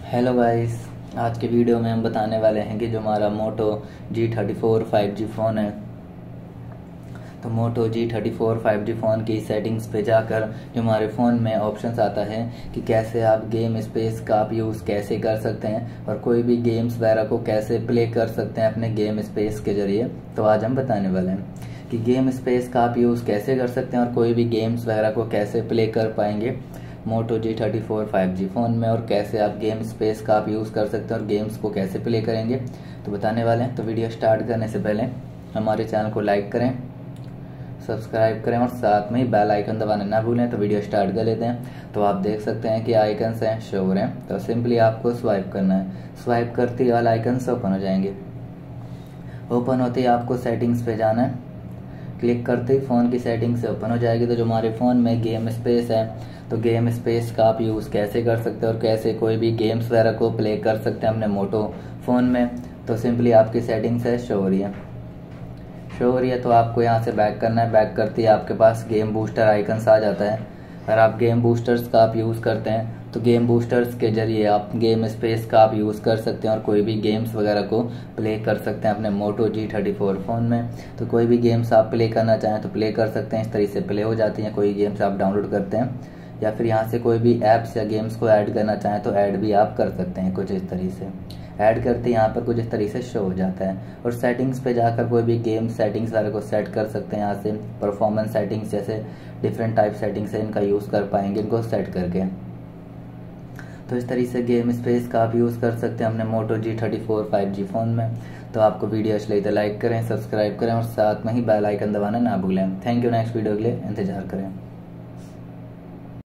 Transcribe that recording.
Hello guys, आज के video में हम बताने वाले हैं कि जो हमारा मोटो G34 5G फ़ोन है, तो मोटो G34 5G फ़ोन की सेटिंग्स पे जाकर जो हमारे फ़ोन में ऑप्शंस आता है कि कैसे आप गेम स्पेस का आप यूज़ कैसे कर सकते हैं और कोई भी गेम्स वगैरह को कैसे प्ले कर सकते हैं अपने गेम स्पेस के ज़रिए। तो आज हम बताने वाले हैं कि गेम स्पेस का आप यूज़ कैसे कर सकते हैं और कोई भी गेम्स वगैरह को कैसे प्ले कर पाएंगे मोटो G34 5G फ़ोन में, और कैसे आप गेम स्पेस का आप यूज़ कर सकते हैं और गेम्स को कैसे प्ले करेंगे तो बताने वाले हैं। तो वीडियो स्टार्ट करने से पहले हमारे चैनल को लाइक करें, सब्सक्राइब करें और साथ में ही बेल आइकन दबाना ना भूलें। तो वीडियो स्टार्ट कर लेते हैं। तो आप देख सकते हैं कि आइकन्स हैं, शो हो रहे हैं। तो सिंपली आपको स्वाइप करना है, स्वाइप करते ही ऑल आइकन्स ओपन हो जाएंगे। ओपन होते ही आपको सेटिंग्स पे जाना है, क्लिक करते ही फ़ोन की सेटिंग से ओपन हो जाएगी। तो जो हमारे फ़ोन में गेम स्पेस है, तो गेम स्पेस का आप यूज़ कैसे कर सकते हैं और कैसे कोई भी गेम्स वगैरह को प्ले कर सकते हैं अपने मोटो फ़ोन में। तो सिंपली आपकी सेटिंग्स है, शो हो रही है, शो हो रही है। तो आपको यहाँ से बैक करना है। बैक करते ही आपके पास गेम बूस्टर आइकन्स आ जाता है। अगर आप गेम बूस्टर्स का आप यूज़ करते हैं तो गेम बूस्टर्स के जरिए आप गेम स्पेस का आप यूज़ कर सकते हैं और कोई भी गेम्स वगैरह को प्ले कर सकते हैं अपने मोटो G34 फ़ोन में। तो कोई भी गेम्स आप प्ले करना चाहें तो प्ले कर सकते हैं, इस तरीके से प्ले हो जाती हैं। कोई गेम्स आप डाउनलोड करते हैं या फिर यहाँ से कोई भी ऐप्स या गेम्स को ऐड करना चाहें तो ऐड भी आप कर सकते हैं। कुछ इस तरीके से ऐड करते यहाँ पर कुछ इस तरीके से शो हो जाता है। और सेटिंग्स पे जाकर कोई भी गेम सेटिंग्स वगैरह को सेट कर सकते हैं। यहाँ से परफॉर्मेंस सेटिंग्स जैसे डिफरेंट टाइप सेटिंग्स है, इनका यूज़ कर पाएंगे इनको सेट करके। तो इस तरीके से गेम स्पेस का आप यूज़ कर सकते हैं अपने मोटो G34 5G फ़ोन में। तो आपको वीडियो अच्छी लगी तो लाइक करें, सब्सक्राइब करें और साथ में ही बेल आइकन दबाना ना भूलें। Thank you. नेक्स्ट वीडियो के लिए इंतजार करें।